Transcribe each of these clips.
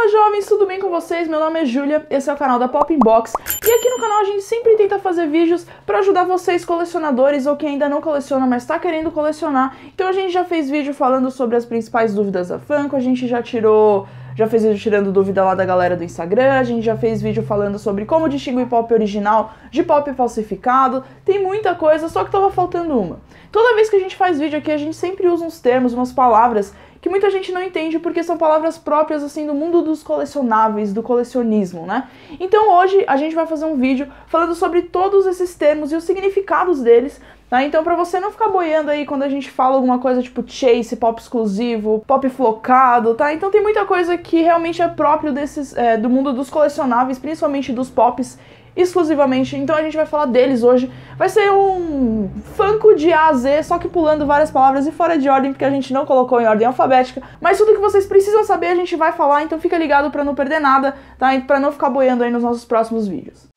Fala jovens, tudo bem com vocês? Meu nome é Júlia, esse é o canal da Pop Inbox e aqui no canal a gente sempre tenta fazer vídeos para ajudar vocês colecionadores ou quem ainda não coleciona, mas está querendo colecionar. Então a gente já fez vídeo falando sobre as principais dúvidas da Funko, a gente já fez vídeo tirando dúvida lá da galera do Instagram, a gente já fez vídeo falando sobre como distinguir pop original de pop falsificado, tem muita coisa, só que tava faltando uma. Toda vez que a gente faz vídeo aqui, a gente sempre usa uns termos, umas palavras que muita gente não entende porque são palavras próprias, assim, do mundo dos colecionáveis, do colecionismo, né? Então hoje a gente vai fazer um vídeo falando sobre todos esses termos e os significados deles, tá? Então pra você não ficar boiando aí quando a gente fala alguma coisa tipo chase, pop exclusivo, pop flocado, tá? Então tem muita coisa que realmente é próprio desses, do mundo dos colecionáveis, principalmente dos pops, exclusivamente, então a gente vai falar deles hoje. Vai ser um Funko de A a Z, só que pulando várias palavras e fora de ordem, porque a gente não colocou em ordem alfabética, mas tudo que vocês precisam saber a gente vai falar, então fica ligado pra não perder nada, tá? E pra não ficar boiando aí nos nossos próximos vídeos.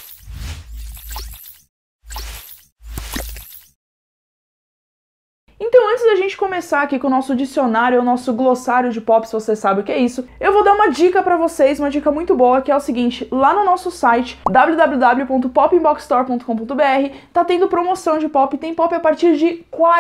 Então antes da gente começar aqui com o nosso dicionário, o nosso glossário de pop, se você sabe o que é isso, eu vou dar uma dica pra vocês, uma dica muito boa, que é o seguinte: lá no nosso site, www.popinboxstore.com.br, tá tendo promoção de pop, tem pop a partir de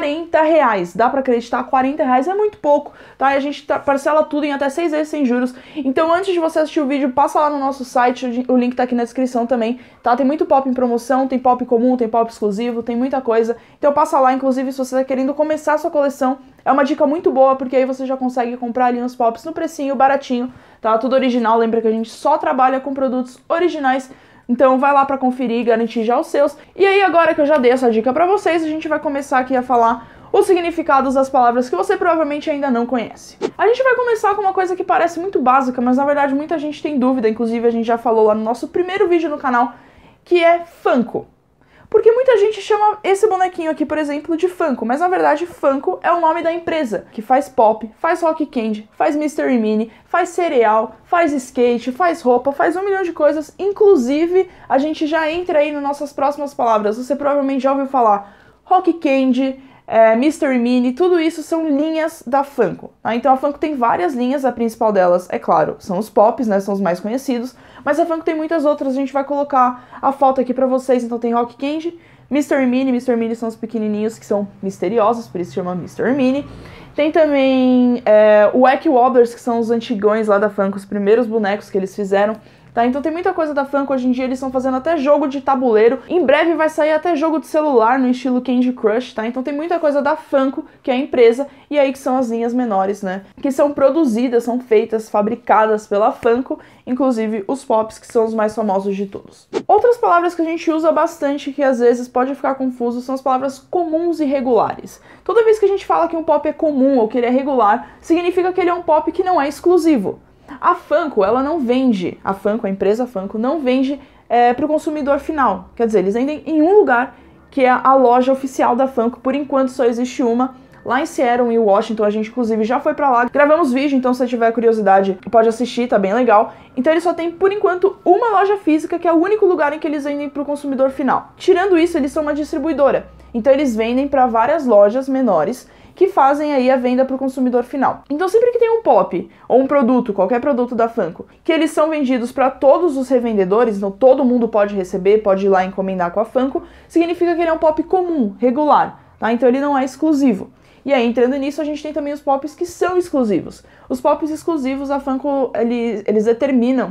R$40, dá pra acreditar, R$40 é muito pouco, tá? E a gente parcela tudo em até 6 vezes sem juros, então antes de você assistir o vídeo, passa lá no nosso site, o link tá aqui na descrição também, tá? Tem muito pop em promoção, tem pop comum, tem pop exclusivo, tem muita coisa, então passa lá, inclusive se você tá querendo começar a sua coleção, é uma dica muito boa, porque aí você já consegue comprar ali uns pops no precinho, baratinho, tá? Tudo original, lembra que a gente só trabalha com produtos originais, então vai lá pra conferir e garantir já os seus. E aí agora que eu já dei essa dica pra vocês, a gente vai começar aqui a falar os significados das palavras que você provavelmente ainda não conhece. A gente vai começar com uma coisa que parece muito básica, mas na verdade muita gente tem dúvida, inclusive a gente já falou lá no nosso primeiro vídeo no canal, que é Funko. Porque muita gente chama esse bonequinho aqui, por exemplo, de Funko, mas na verdade Funko é o nome da empresa, que faz pop, faz rock candy, faz Mystery Mini, faz cereal, faz skate, faz roupa, faz 1 milhão de coisas, inclusive a gente já entra aí nas nossas próximas palavras, você provavelmente já ouviu falar rock candy, Mystery Mini, tudo isso são linhas da Funko, tá? Então a Funko tem várias linhas, a principal delas, é claro, são os pops, né, são os mais conhecidos, mas a Funko tem muitas outras, a gente vai colocar a foto aqui pra vocês. Então tem Rock Candy, Mystery Mini são os pequenininhos que são misteriosos, por isso chama Mystery Mini. Tem também o Wacky Wobblers, que são os antigões lá da Funko, os primeiros bonecos que eles fizeram. Tá, então tem muita coisa da Funko, hoje em dia eles estão fazendo até jogo de tabuleiro, em breve vai sair até jogo de celular no estilo Candy Crush, tá? Então tem muita coisa da Funko, que é a empresa, e aí que são as linhas menores, né? Que são produzidas, são feitas, fabricadas pela Funko, inclusive os pops, que são os mais famosos de todos. Outras palavras que a gente usa bastante, que às vezes pode ficar confuso, são as palavras comuns e regulares. Toda vez que a gente fala que um pop é comum ou que ele é regular, significa que ele é um pop que não é exclusivo. A Funko, ela não vende, a Funko, a empresa Funko, não vende para o consumidor final. Quer dizer, eles vendem em um lugar, que é a loja oficial da Funko. Por enquanto só existe uma, lá em Seattle, em Washington. A gente inclusive já foi pra lá, gravamos vídeo, então se você tiver curiosidade pode assistir, tá bem legal. Então eles só tem, por enquanto, uma loja física, que é o único lugar em que eles vendem para o consumidor final. Tirando isso, eles são uma distribuidora, então eles vendem para várias lojas menores, que fazem aí a venda para o consumidor final. Então sempre que tem um pop, ou um produto, qualquer produto da Funko, que eles são vendidos para todos os revendedores, então todo mundo pode receber, pode ir lá encomendar com a Funko, significa que ele é um pop comum, regular, tá? Então ele não é exclusivo. E aí, entrando nisso, a gente tem também os pops que são exclusivos. Os pops exclusivos, a Funko, eles determinam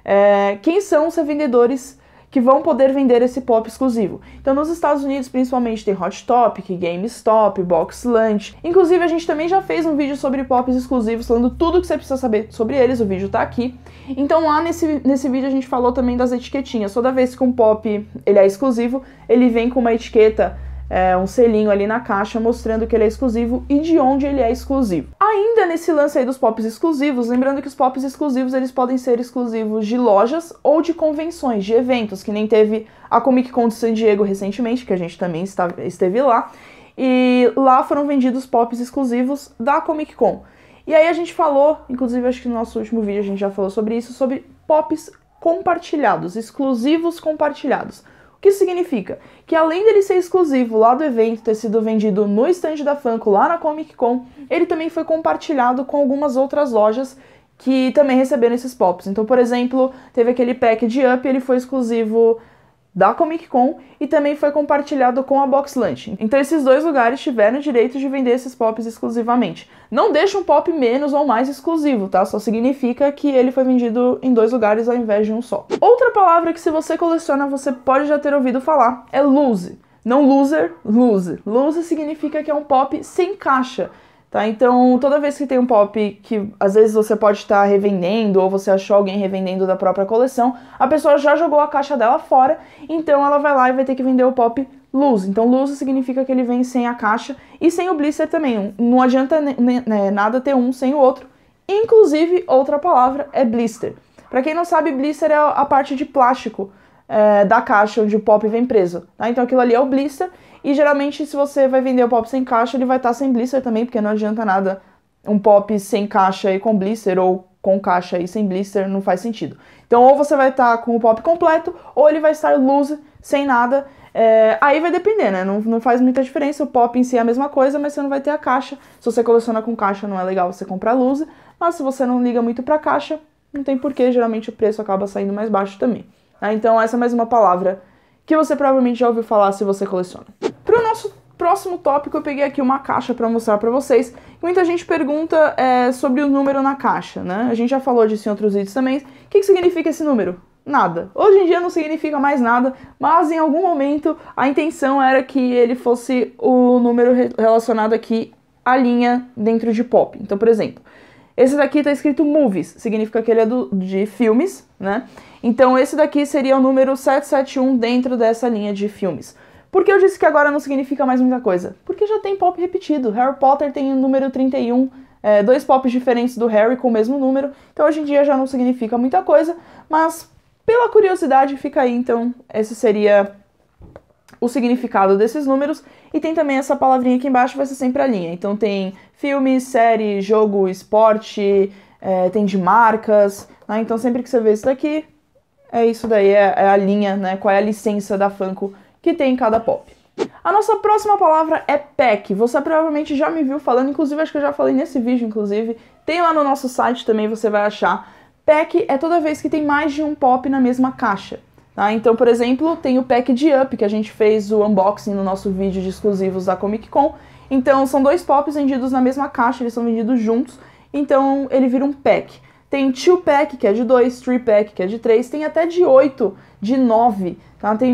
quem são os revendedores que vão poder vender esse pop exclusivo. Então nos Estados Unidos principalmente tem Hot Topic, GameStop, Box Lunch. Inclusive a gente também já fez um vídeo sobre pops exclusivos, falando tudo que você precisa saber sobre eles, o vídeo tá aqui. Então lá nesse vídeo a gente falou também das etiquetinhas. Toda vez que um pop ele é exclusivo, ele vem com uma etiqueta, um selinho ali na caixa mostrando que ele é exclusivo e de onde ele é exclusivo. Ainda nesse lance aí dos pops exclusivos, lembrando que os pops exclusivos eles podem ser exclusivos de lojas ou de convenções, de eventos, que nem teve a Comic Con de San Diego recentemente, que a gente também esteve lá, e lá foram vendidos pops exclusivos da Comic Con. E aí a gente falou, inclusive acho que no nosso último vídeo a gente já falou sobre isso, sobre pops compartilhados, exclusivos compartilhados. O que significa? Que além dele ser exclusivo lá do evento, ter sido vendido no stand da Funko lá na Comic Con, ele também foi compartilhado com algumas outras lojas que também receberam esses pops. Então, por exemplo, teve aquele pack de Up, ele foi exclusivo da Comic Con e também foi compartilhado com a Box Lunch. Então esses dois lugares tiveram o direito de vender esses pops exclusivamente. Não deixa um pop menos ou mais exclusivo, tá? Só significa que ele foi vendido em dois lugares ao invés de um só. Outra palavra que se você coleciona você pode já ter ouvido falar é loose. Não loser, loose. Loose significa que é um pop sem caixa. Tá? Então, toda vez que tem um pop que às vezes você pode estar revendendo ou você achou alguém revendendo da própria coleção, a pessoa já jogou a caixa dela fora, então ela vai lá e vai ter que vender o pop loose. Então, loose significa que ele vem sem a caixa e sem o blister também. Não adianta nada ter um sem o outro. Inclusive, outra palavra é blister. Para quem não sabe, blister é a parte de plástico da caixa onde o pop vem preso. Tá? Então, aquilo ali é o blister. E geralmente, se você vai vender o pop sem caixa, ele vai estar sem blister também, porque não adianta nada um pop sem caixa e com blister, ou com caixa e sem blister, não faz sentido. Então, ou você vai estar com o pop completo, ou ele vai estar loose, sem nada. Aí vai depender, né? Não faz muita diferença, o pop em si é a mesma coisa, mas você não vai ter a caixa. Se você coleciona com caixa, não é legal você comprar loose, mas se você não liga muito pra caixa, não tem porquê, geralmente o preço acaba saindo mais baixo também. Tá? Então, essa é mais uma palavra que você provavelmente já ouviu falar se você coleciona. Para o nosso próximo tópico, eu peguei aqui uma caixa para mostrar para vocês. Muita gente pergunta sobre o número na caixa, né? A gente já falou disso em outros vídeos também. O que significa esse número? Nada. Hoje em dia não significa mais nada, mas em algum momento a intenção era que ele fosse o número relacionado aqui à linha dentro de pop. Então, por exemplo, esse daqui tá escrito movies, significa que ele é de filmes, né? Então esse daqui seria o número 771 dentro dessa linha de filmes. Por que eu disse que agora não significa mais muita coisa? Porque já tem pop repetido. Harry Potter tem o número 31, dois pops diferentes do Harry com o mesmo número. Então hoje em dia já não significa muita coisa, mas pela curiosidade fica aí, então esse seria o significado desses números. E tem também essa palavrinha aqui embaixo, vai ser sempre a linha. Então tem filme, série, jogo, esporte, tem de marcas, né? Então sempre que você vê isso daqui, é isso daí, é a linha, né? Qual é a licença da Funko que tem em cada pop. A nossa próxima palavra é pack. Você provavelmente já me viu falando, inclusive acho que eu já falei nesse vídeo, inclusive. Tem lá no nosso site também, você vai achar. Pack é toda vez que tem mais de um pop na mesma caixa. Tá? Então, por exemplo, tem o pack de Up, que a gente fez o unboxing no nosso vídeo de exclusivos da Comic Con. Então, são dois pops vendidos na mesma caixa, eles são vendidos juntos, então ele vira um pack. Tem 2-pack, que é de 2, 3-pack, que é de 3, tem até de 8, de 9, tá? Tem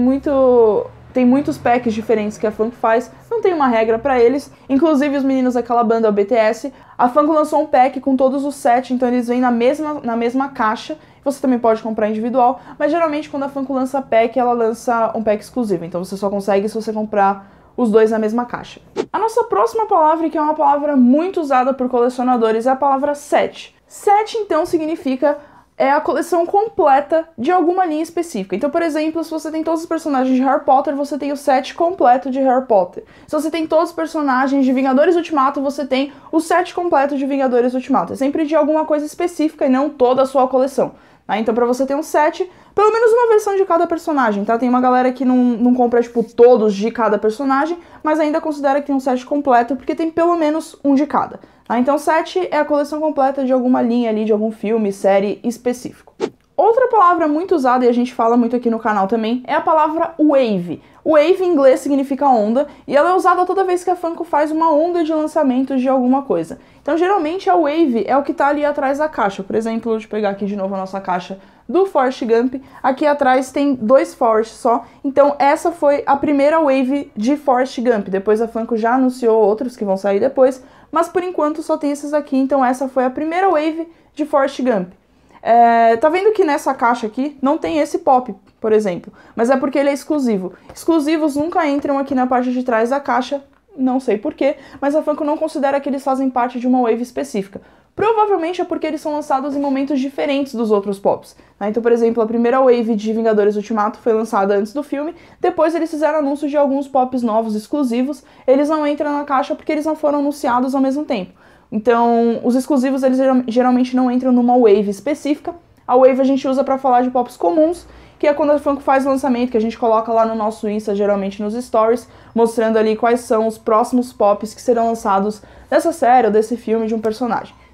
muitos packs diferentes que a Funko faz, não tem uma regra pra eles. Inclusive os meninos daquela banda, o BTS, a Funko lançou um pack com todos os 7, então eles vêm na mesma caixa. Você também pode comprar individual, mas geralmente quando a Funko lança pack, ela lança um pack exclusivo, então você só consegue se você comprar os dois na mesma caixa. A nossa próxima palavra, que é uma palavra muito usada por colecionadores, é a palavra set. Set, então, significa a coleção completa de alguma linha específica. Então, por exemplo, se você tem todos os personagens de Harry Potter, você tem o set completo de Harry Potter. Se você tem todos os personagens de Vingadores Ultimato, você tem o set completo de Vingadores Ultimato. É sempre de alguma coisa específica e não toda a sua coleção. Tá? Então, pra você ter um set, pelo menos uma versão de cada personagem, tá? Tem uma galera que não compra, tipo, todos de cada personagem, mas ainda considera que tem um set completo, porque tem pelo menos um de cada. Tá? Então, set é a coleção completa de alguma linha ali, de algum filme, série específico. Outra palavra muito usada, e a gente fala muito aqui no canal também, é a palavra wave. Wave em inglês significa onda, e ela é usada toda vez que a Funko faz uma onda de lançamentos de alguma coisa. Então, geralmente, a wave é o que tá ali atrás da caixa. Por exemplo, deixa eu pegar aqui de novo a nossa caixa do Forrest Gump. Aqui atrás tem 2 Forrest só. Então, essa foi a primeira wave de Forrest Gump. Depois a Funko já anunciou outros que vão sair depois, mas por enquanto só tem esses aqui. Então, essa foi a primeira wave de Forrest Gump. Tá vendo que nessa caixa aqui não tem esse pop, por exemplo, mas é porque ele é exclusivo. Exclusivos nunca entram aqui na parte de trás da caixa, não sei porquê, mas a Funko não considera que eles fazem parte de uma wave específica. Provavelmente é porque eles são lançados em momentos diferentes dos outros pops. Tá? Então, por exemplo, a primeira wave de Vingadores Ultimato foi lançada antes do filme, depois eles fizeram anúncios de alguns pops novos exclusivos, eles não entram na caixa porque eles não foram anunciados ao mesmo tempo. Então, os exclusivos, eles geralmente não entram numa wave específica. A wave a gente usa para falar de pops comuns, que é quando a Funko faz o lançamento, que a gente coloca lá no nosso Insta, geralmente nos stories, mostrando ali quais são os próximos pops que serão lançados dessa série ou desse filme de um personagem.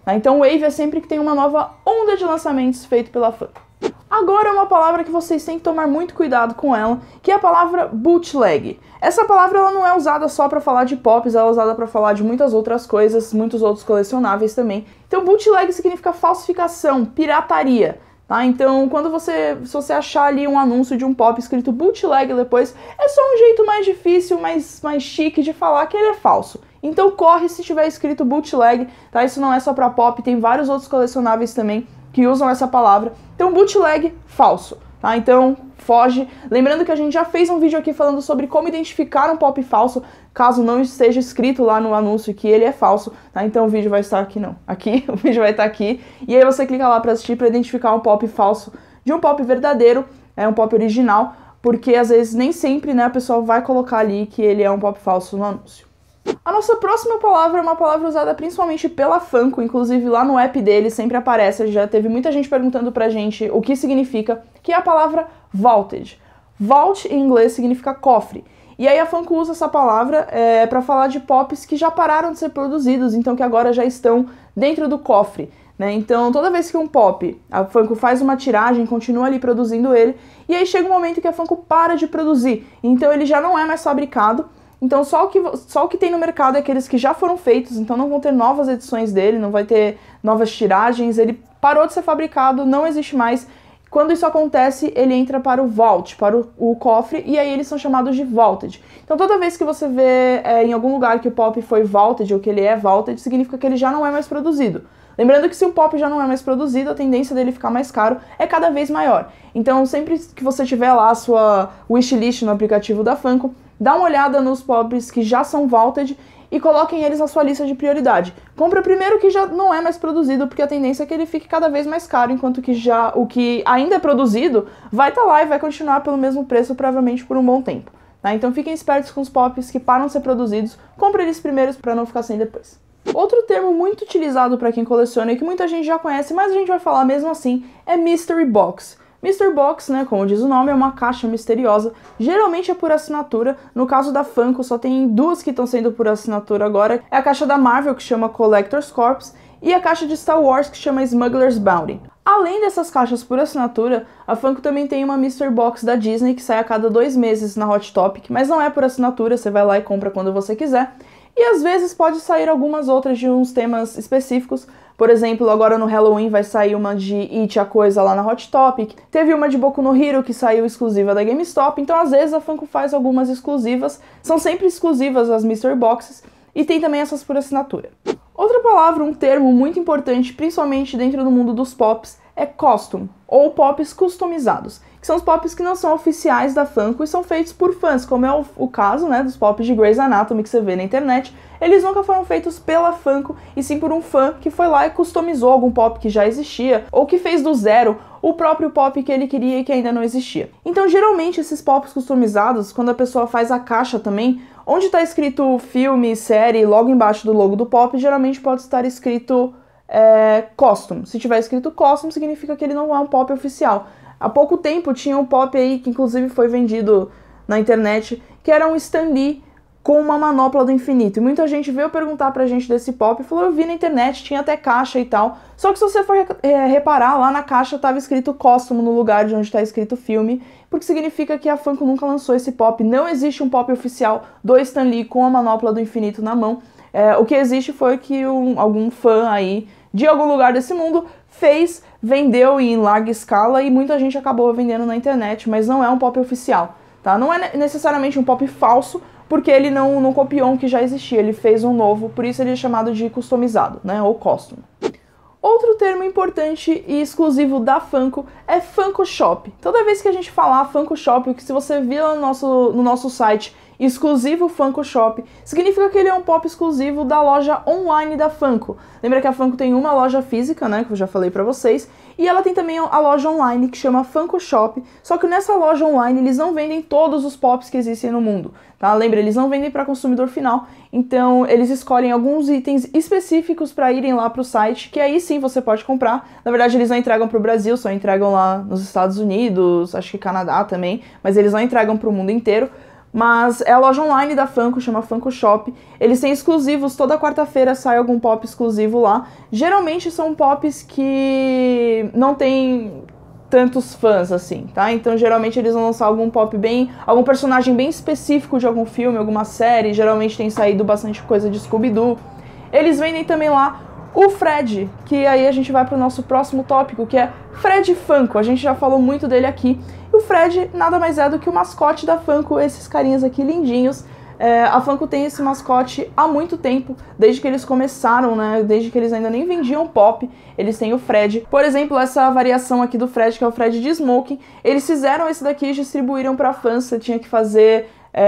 Tá? Então wave é sempre que tem uma nova onda de lançamentos feito pela Funko. Agora é uma palavra que vocês têm que tomar muito cuidado com ela, que é a palavra bootleg. Essa palavra ela não é usada só para falar de pops, ela é usada para falar de muitas outras coisas, muitos outros colecionáveis também. Então bootleg significa falsificação, pirataria. Tá? Então, se você achar ali um anúncio de um pop escrito bootleg depois, é só um jeito mais difícil, mais chique de falar que ele é falso. Então corre se tiver escrito bootleg, tá? Isso não é só pra pop, tem vários outros colecionáveis também que usam essa palavra. Então bootleg, falso, tá? Então foge. Lembrando que a gente já fez um vídeo aqui falando sobre como identificar um pop falso, caso não esteja escrito lá no anúncio que ele é falso, tá? Então o vídeo vai estar aqui, não. Aqui, o vídeo vai estar aqui. E aí você clica lá pra assistir pra identificar um pop falso de um pop verdadeiro, um pop original, porque às vezes nem sempre, né, a pessoa vai colocar ali que ele é um pop falso no anúncio. A nossa próxima palavra é uma palavra usada principalmente pela Funko, inclusive lá no app dele sempre aparece, já teve muita gente perguntando pra gente o que significa, que é a palavra vaulted. Vault em inglês significa cofre. E aí a Funko usa essa palavra pra falar de pops que já pararam de ser produzidos, então que agora já estão dentro do cofre. Né? Então toda vez que um pop, a Funko faz uma tiragem, continua ali produzindo ele, e aí chega um momento que a Funko para de produzir, então ele já não é mais fabricado. Então só o que tem no mercado é aqueles que já foram feitos, então não vão ter novas edições dele, não vai ter novas tiragens, ele parou de ser fabricado, não existe mais. Quando isso acontece, ele entra para o vault, para o cofre, e aí eles são chamados de vaulted. Então toda vez que você vê em algum lugar que o pop foi vaulted ou que ele é vaulted, significa que ele já não é mais produzido. Lembrando que se um pop já não é mais produzido, a tendência dele ficar mais caro é cada vez maior. Então sempre que você tiver lá a sua wishlist no aplicativo da Funko, dá uma olhada nos pops que já são vaulted e coloquem eles na sua lista de prioridade. Compra primeiro o que já não é mais produzido, porque a tendência é que ele fique cada vez mais caro, enquanto que o que ainda é produzido vai estar lá e vai continuar pelo mesmo preço, provavelmente por um bom tempo. Tá? Então fiquem espertos com os pops que param de ser produzidos, compre eles primeiros para não ficar sem depois. Outro termo muito utilizado para quem coleciona e que muita gente já conhece, mas a gente vai falar mesmo assim, é Mystery Box. Mystery Box, né, como diz o nome, é uma caixa misteriosa, geralmente é por assinatura. No caso da Funko, só tem duas que estão sendo por assinatura agora. É a caixa da Marvel, que chama Collector's Corps, e a caixa de Star Wars, que chama Smuggler's Bounty. Além dessas caixas por assinatura, a Funko também tem uma Mystery Box da Disney, que sai a cada 2 meses na Hot Topic, mas não é por assinatura, você vai lá e compra quando você quiser. E às vezes pode sair algumas outras de uns temas específicos. Por exemplo, agora no Halloween vai sair uma de It a Coisa lá na Hot Topic. Teve uma de Boku no Hero que saiu exclusiva da GameStop. Então às vezes a Funko faz algumas exclusivas. São sempre exclusivas as Mystery Boxes. E tem também essas por assinatura. Outra palavra, um termo muito importante, principalmente dentro do mundo dos pops, é costume, ou pops customizados, que são os pops que não são oficiais da Funko e são feitos por fãs, como é o caso, né, dos pops de Grey's Anatomy que você vê na internet. Eles nunca foram feitos pela Funko, e sim por um fã que foi lá e customizou algum pop que já existia, ou que fez do zero o próprio pop que ele queria e que ainda não existia. Então, geralmente, esses pops customizados, quando a pessoa faz a caixa também, onde está escrito filme, série, logo embaixo do logo do pop, geralmente pode estar escrito costume. Se tiver escrito costume, significa que ele não é um pop oficial. Há pouco tempo tinha um pop aí, que inclusive foi vendido na internet, que era um Stan Lee com uma manopla do infinito. E muita gente veio perguntar pra gente desse pop e falou, eu vi na internet, tinha até caixa e tal. Só que se você for reparar, lá na caixa tava escrito costume no lugar de onde tá escrito filme, porque significa que a Funko nunca lançou esse pop. Não existe um pop oficial do Stan Lee com a manopla do infinito na mão. O que existe foi que algum fã aí de algum lugar desse mundo fez, vendeu em larga escala e muita gente acabou vendendo na internet, mas não é um pop oficial, tá? Não é necessariamente um pop falso, porque ele não copiou um que já existia, ele fez um novo, por isso ele é chamado de customizado, né, ou costume. Outro termo importante e exclusivo da Funko é Funko Shop. Toda vez que a gente falar Funko Shop, o que se você vir lá no nosso site exclusivo Funko Shop, significa que ele é um pop exclusivo da loja online da Funko. Lembra que a Funko tem uma loja física, né, que eu já falei pra vocês, e ela tem também a loja online que chama Funko Shop, só que nessa loja online eles não vendem todos os pops que existem no mundo, tá? Lembra, eles não vendem para consumidor final, então eles escolhem alguns itens específicos para irem lá pro site, que aí sim você pode comprar. Na verdade eles não entregam pro Brasil, só entregam lá nos Estados Unidos, acho que Canadá também, mas eles não entregam pro mundo inteiro. mas é a loja online da Funko, chama Funko Shop. Eles têm exclusivos, toda quarta-feira sai algum pop exclusivo lá. Geralmente são pops que não tem tantos fãs assim, tá? Então geralmente eles vão lançar algum personagem bem específico de algum filme, alguma série. Geralmente tem saído bastante coisa de Scooby-Doo. Eles vendem também lá o Fred, que aí a gente vai pro nosso próximo tópico, que é Fred Funko. A gente já falou muito dele aqui. E o Fred nada mais é do que o mascote da Funko, esses carinhas aqui lindinhos. A Funko tem esse mascote há muito tempo, desde que eles começaram, né? Desde que eles ainda nem vendiam pop, eles têm o Fred. Por exemplo, essa variação aqui do Fred, que é o Fred de Smoking, eles fizeram esse daqui e distribuíram pra fãs. Você tinha que fazer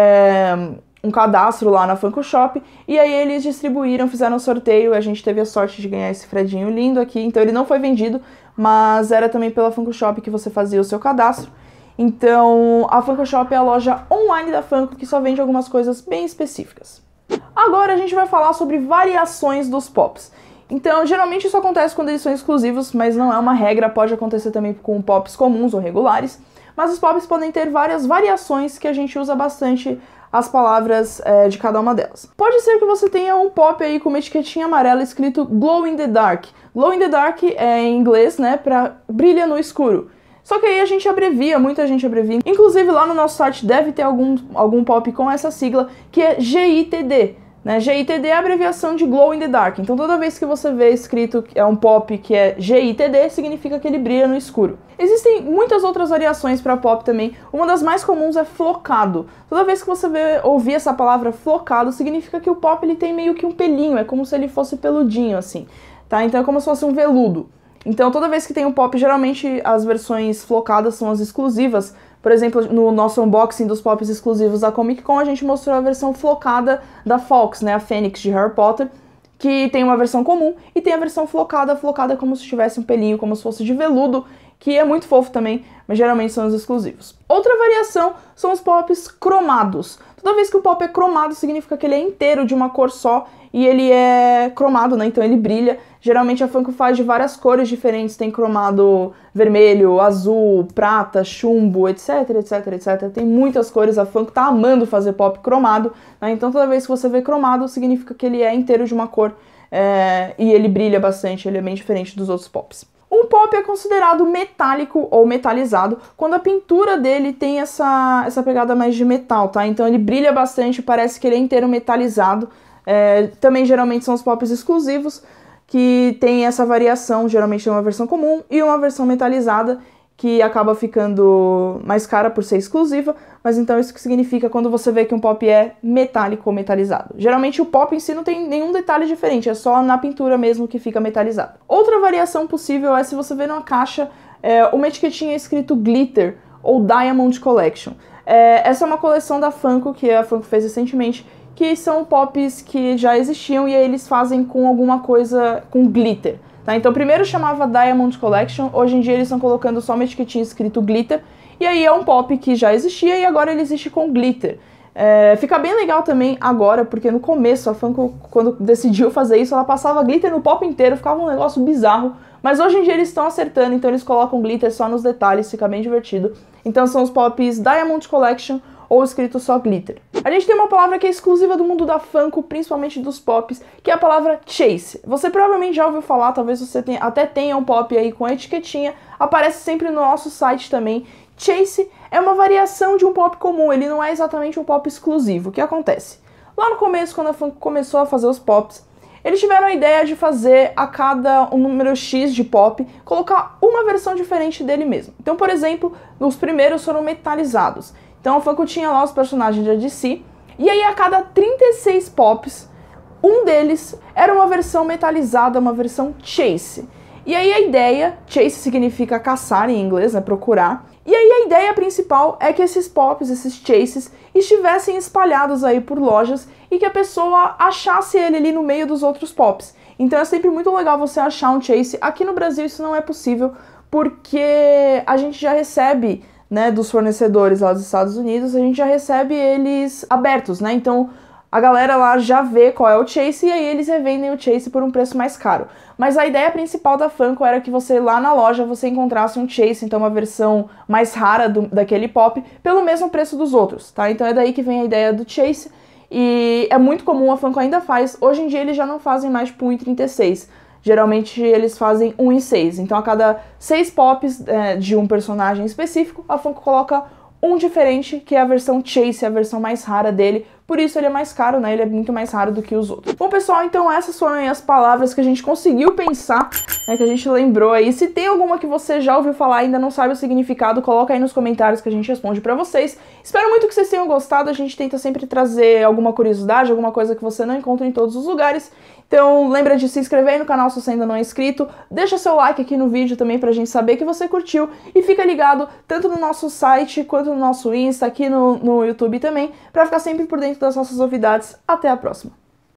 um cadastro lá na Funko Shop, e aí eles distribuíram, fizeram um sorteio, a gente teve a sorte de ganhar esse Fredinho lindo aqui. Então ele não foi vendido, mas era também pela Funko Shop que você fazia o seu cadastro. Então, a Funko Shop é a loja online da Funko que só vende algumas coisas bem específicas. Agora a gente vai falar sobre variações dos pops. Então, geralmente isso acontece quando eles são exclusivos, mas não é uma regra, pode acontecer também com pops comuns ou regulares. Mas os pops podem ter várias variações que a gente usa bastante as palavras de cada uma delas. Pode ser que você tenha um pop aí com uma etiquetinha amarela escrito Glow in the Dark. Glow in the Dark é em inglês, né, pra brilha no escuro. Só que aí a gente abrevia, muita gente abrevia. Inclusive lá no nosso site deve ter algum pop com essa sigla, que é GITD. Né? GITD é a abreviação de Glow in the Dark. Então toda vez que você vê escrito que é um pop que é GITD, significa que ele brilha no escuro. Existem muitas outras variações para pop também. Uma das mais comuns é flocado. Toda vez que você ouvir essa palavra flocado, significa que o pop ele tem meio que um pelinho, é como se ele fosse peludinho assim. Tá? Então é como se fosse um veludo. Então toda vez que tem um pop, geralmente as versões flocadas são as exclusivas. Por exemplo, no nosso unboxing dos pops exclusivos da Comic Con, a gente mostrou a versão flocada da Fawkes, né, a Fênix de Harry Potter, que tem uma versão comum e tem a versão flocada como se tivesse um pelinho, como se fosse de veludo, que é muito fofo também, mas geralmente são os exclusivos. Outra variação são os pops cromados. Toda vez que o pop é cromado, significa que ele é inteiro de uma cor só e ele é cromado, né? Então ele brilha. Geralmente a Funko faz de várias cores diferentes, tem cromado vermelho, azul, prata, chumbo, etc, etc, etc. Tem muitas cores, a Funko tá amando fazer pop cromado, né? Então toda vez que você vê cromado, significa que ele é inteiro de uma cor e ele brilha bastante, ele é bem diferente dos outros pops. Um pop é considerado metálico ou metalizado quando a pintura dele tem essa pegada mais de metal, tá? Então ele brilha bastante, parece que ele é inteiro metalizado. Também geralmente são os pops exclusivos que tem essa variação, geralmente tem uma versão comum e uma versão metalizada que acaba ficando mais cara por ser exclusiva, mas então isso que significa quando você vê que um pop é metálico ou metalizado. Geralmente o pop em si não tem nenhum detalhe diferente, é só na pintura mesmo que fica metalizado. Outra variação possível é se você vê numa caixa uma etiquetinha escrito Glitter ou Diamond Collection. Essa é uma coleção da Funko, que a Funko fez recentemente, que são pops que já existiam e aí eles fazem com alguma coisa com glitter. Tá? Então primeiro chamava Diamond Collection, hoje em dia eles estão colocando só uma etiquetinha escrito glitter, e aí é um pop que já existia e agora ele existe com glitter. Fica bem legal também agora, porque no começo a Funko, quando decidiu fazer isso, ela passava glitter no pop inteiro, ficava um negócio bizarro, mas hoje em dia eles estão acertando, então eles colocam glitter só nos detalhes, fica bem divertido. Então são os pops Diamond Collection, ou escrito só glitter. A gente tem uma palavra que é exclusiva do mundo da Funko, principalmente dos pops, que é a palavra chase. Você provavelmente já ouviu falar, talvez você até tenha um pop aí com a etiquetinha, aparece sempre no nosso site também. Chase é uma variação de um pop comum, ele não é exatamente um pop exclusivo. O que acontece? Lá no começo, quando a Funko começou a fazer os pops, eles tiveram a ideia de fazer a cada um número X de pop, colocar uma versão diferente dele mesmo. Então, por exemplo, os primeiros foram metalizados. Então a Funko tinha lá os personagens da DC, e aí a cada 36 pops, um deles era uma versão metalizada, uma versão chase. E aí a ideia, chase significa caçar em inglês, né, procurar, e aí a ideia principal é que esses pops, esses chases, estivessem espalhados aí por lojas e que a pessoa achasse ele ali no meio dos outros pops. Então é sempre muito legal você achar um chase. Aqui no Brasil isso não é possível, porque a gente já recebe, né, dos fornecedores lá dos Estados Unidos, a gente já recebe eles abertos, né? Então a galera lá já vê qual é o Chase e aí eles revendem o Chase por um preço mais caro. Mas a ideia principal da Funko era que você lá na loja você encontrasse um Chase, então uma versão mais rara daquele Pop, pelo mesmo preço dos outros, tá? Então é daí que vem a ideia do Chase e é muito comum, a Funko ainda faz. Hoje em dia eles já não fazem mais tipo 1,36. Geralmente eles fazem 1,6. Então a cada 6 Pops de um personagem específico, a Funko coloca um diferente, que é a versão Chase, a versão mais rara dele. Por isso ele é mais caro, né? Ele é muito mais raro do que os outros. Bom, pessoal, então essas foram aí as palavras que a gente conseguiu pensar, né, que a gente lembrou aí. Se tem alguma que você já ouviu falar e ainda não sabe o significado, coloca aí nos comentários que a gente responde pra vocês. Espero muito que vocês tenham gostado. A gente tenta sempre trazer alguma curiosidade, alguma coisa que você não encontra em todos os lugares. Então lembra de se inscrever aí no canal se você ainda não é inscrito, deixa seu like aqui no vídeo também pra gente saber que você curtiu e fica ligado tanto no nosso site quanto no nosso Insta, aqui no YouTube também, pra ficar sempre por dentro das nossas novidades. Até a próxima!